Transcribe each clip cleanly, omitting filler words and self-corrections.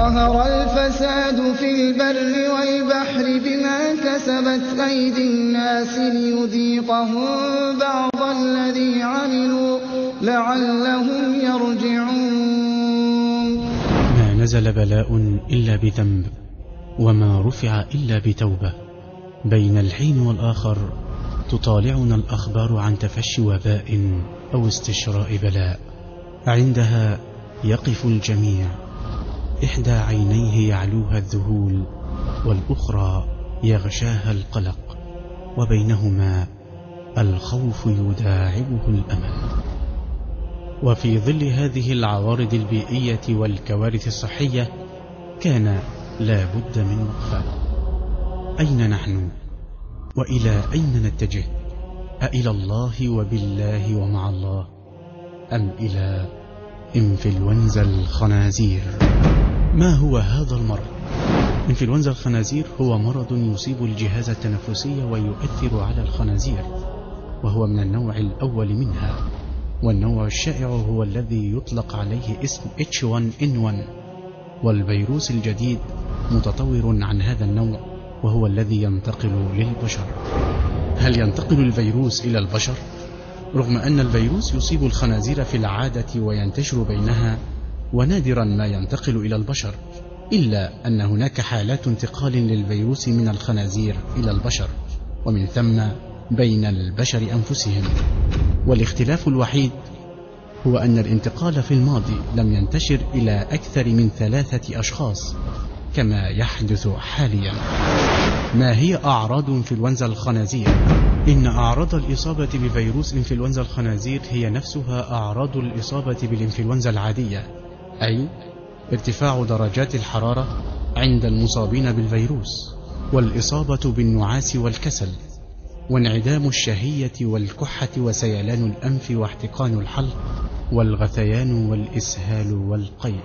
ظهر الفساد في البر والبحر بما كسبت أيدي الناس ليذيقهم بعض الذي عملوا لعلهم يرجعون. ما نزل بلاء إلا بذنب، وما رفع إلا بتوبة. بين الحين والآخر تطالعنا الأخبار عن تفشي وباء أو استشراء بلاء، عندها يقف الجميع، إحدى عينيه يعلوها الذهول والأخرى يغشاها القلق، وبينهما الخوف يداعبه الأمل. وفي ظل هذه العوارض البيئية والكوارث الصحية كان لا بد من وقفة. أين نحن؟ وإلى أين نتجه؟ أإلى الله وبالله ومع الله، أم إلى إنفلونزا الخنازير؟ ما هو هذا المرض؟ إنفلونزا الخنازير هو مرض يصيب الجهاز التنفسي ويؤثر على الخنازير، وهو من النوع الأول منها، والنوع الشائع هو الذي يطلق عليه اسم H1N1، والفيروس الجديد متطور عن هذا النوع وهو الذي ينتقل للبشر. هل ينتقل الفيروس إلى البشر؟ رغم أن الفيروس يصيب الخنازير في العادة وينتشر بينها، ونادرا ما ينتقل إلى البشر، إلا أن هناك حالات انتقال للفيروس من الخنازير إلى البشر، ومن ثم بين البشر أنفسهم. والاختلاف الوحيد هو أن الانتقال في الماضي لم ينتشر إلى أكثر من 3 أشخاص كما يحدث حاليا. ما هي أعراض إنفلونزا الخنازير؟ إن أعراض الإصابة بفيروس إنفلونزا الخنازير هي نفسها أعراض الإصابة بالإنفلونزا العادية، أي ارتفاع درجات الحرارة عند المصابين بالفيروس، والإصابة بالنعاس والكسل، وانعدام الشهية والكحة وسيلان الأنف واحتقان الحلق والغثيان والإسهال والقيء.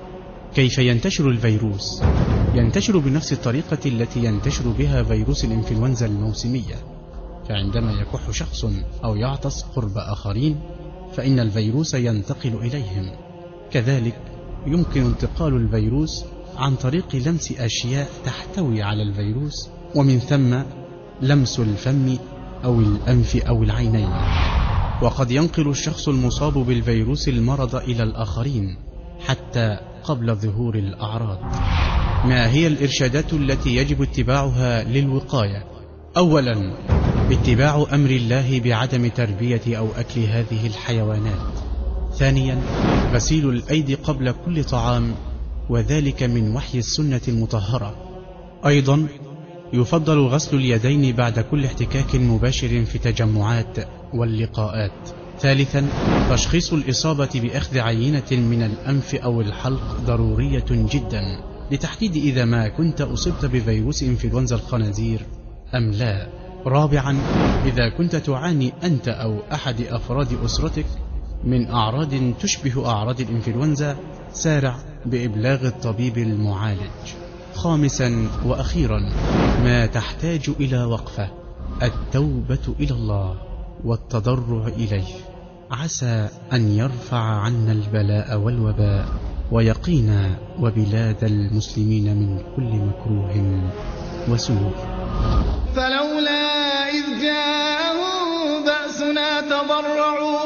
كيف ينتشر الفيروس؟ ينتشر بنفس الطريقة التي ينتشر بها فيروس الإنفلونزا الموسمية، فعندما يكح شخص أو يعطس قرب آخرين فإن الفيروس ينتقل إليهم. كذلك يمكن انتقال الفيروس عن طريق لمس أشياء تحتوي على الفيروس، ومن ثم لمس الفم أو الأنف أو العينين. وقد ينقل الشخص المصاب بالفيروس المرض إلى الآخرين حتى قبل ظهور الأعراض. ما هي الإرشادات التي يجب اتباعها للوقاية؟ أولا، اتباع أمر الله بعدم تربية أو أكل هذه الحيوانات. ثانيا، غسيل الأيدي قبل كل طعام، وذلك من وحي السنة المطهرة. أيضا يفضل غسل اليدين بعد كل احتكاك مباشر في التجمعات واللقاءات. ثالثا، تشخيص الإصابة بأخذ عينة من الأنف أو الحلق ضرورية جدا لتحديد إذا ما كنت أصبت بفيروس إنفلونزا الخنازير أم لا. رابعا، إذا كنت تعاني أنت أو أحد أفراد أسرتك من أعراض تشبه أعراض الإنفلونزا، سارع بإبلاغ الطبيب المعالج. خامسا وأخيرا، ما تحتاج إلى وقفة: التوبة إلى الله والتضرع إليه، عسى أن يرفع عنا البلاء والوباء ويقينا وبلاد المسلمين من كل مكروه وسوء. فلولا إذ جاءهم بأسنا تضرعوا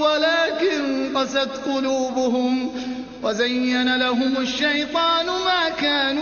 ولكن قست قلوبهم وزين لهم الشيطان ما كانوا